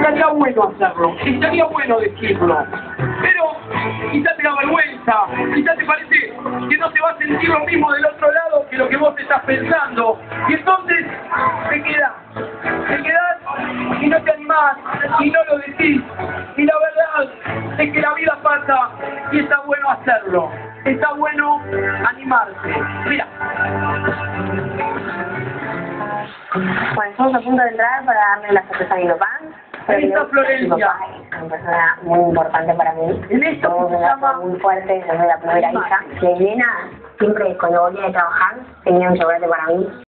estaría bueno hacerlo, estaría bueno decirlo, pero quizás te da vergüenza, quizás te parece que no te va a sentir lo mismo del otro lado que lo que vos estás pensando, y entonces te quedás y no te animás y no lo decís, y la verdad es que la vida pasa y está bueno hacerlo, está bueno animarse. Mira. Bueno, estamos a punto de entrar para darle la sorpresa a mi papá. Ahí está Florencia. Mi papá es una persona muy importante para mí. En esto Somos se una llama relación muy fuerte, yo soy la primera hija. Y Elena, siempre cuando volvía de trabajar, tenía un chocolate para mí.